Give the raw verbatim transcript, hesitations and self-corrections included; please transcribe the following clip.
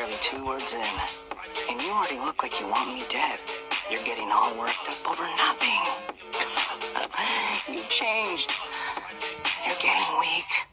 barely two words in, and you already look like you want me dead. You're getting all worked up over nothing. You changed. You're getting weak.